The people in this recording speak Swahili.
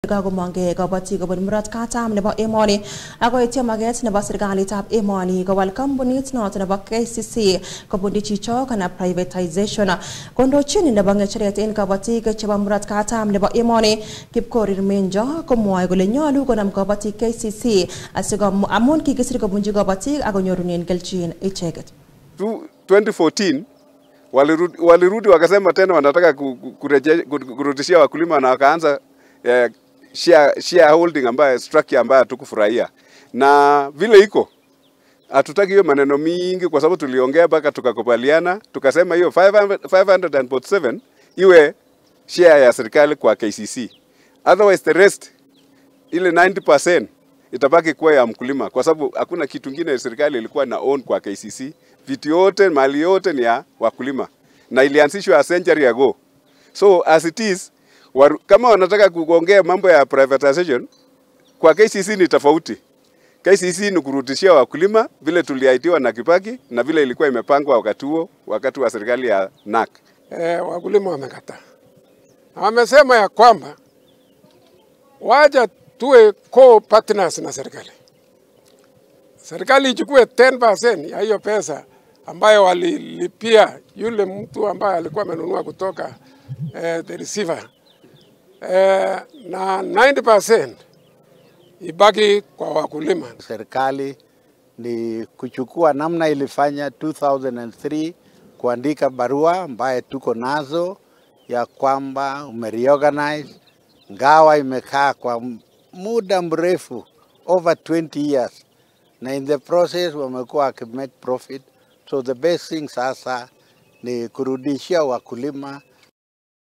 kakomonge kabatik kobun murot katam nebo emoni ako ityo maget nebo serikalitab emoni kowal kampunit noton nebo KCC kobundi chichok na privatization kondochin nebo ngecheret en kabatik chebo murot katam nebo emoni Kipkorir Menjo komwoe kole nyolu konam kabatik KCC amun kikisir kobunji kabatik akonyorunen kelchin icheket. 2014 walirudi wakasema tena wanataka kurudishia wakulima na wakaanza shareholding ambayo structure ambayo hatukufurahia. Na vile iko hatutaki hiyo maneno mingi kwa sababu tuliongea mpaka tukakubaliana tukasema hiyo 547 iwe share ya serikali kwa KCC. Otherwise the rest ile 90% itabaki kuwa ya mkulima kwa sababu hakuna kitu kingine serikali ilikuwa na own kwa KCC. Vitu yote mali yote ni ya wakulima na ilianzishwa a century ago. So as it is kama wanataka kuongea mambo ya privatization kwa KCC ni tofauti. KCC ni kurudishia wakulima vile tuliahidiwa na Kibaki na vile ilikuwa imepangwa wakati huo wakati wa serikali ya NAK. Wakulima wamekataa. Wamesema ya kwamba waja tuwe co-partners na serikali. Serikali ichukue 10% ya hiyo pesa ambayo walilipia yule mtu ambaye alikuwa amenunua kutoka the receiver. Na 90% ibaki kwa wakulima. Serikali ni kuchukua namna ilifanya 2003 kuandika barua ambaye tuko nazo ya kwamba umereorganize ngawa imekaa kwa muda mrefu over 20 years na in the process wamekuwa wakimake profit. So the best thing sasa ni kurudishia wakulima